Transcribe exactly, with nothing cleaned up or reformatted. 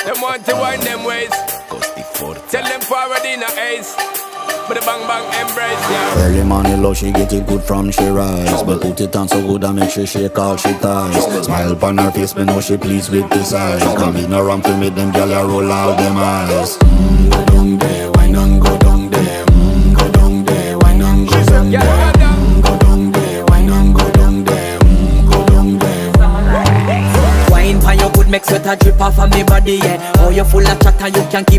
Them want to wind them ways. Tell them forward in a ace. But the bang bang embrace, yeah. Early morning love, she get it good from she rise. But put it on so good and make she shake all she ties. Smile upon her face, me know she pleased with this eyes. Come in around to make them gyal a roll out them eyes. Mm, go down there, wine and go down there. Mm, go down there, wine and go down there. Mm, go down there, wine and go down there. Mm, go down there. Wine for your good, make sweat a drip off of me body, yeah. Oh, you full of chatter, you can keep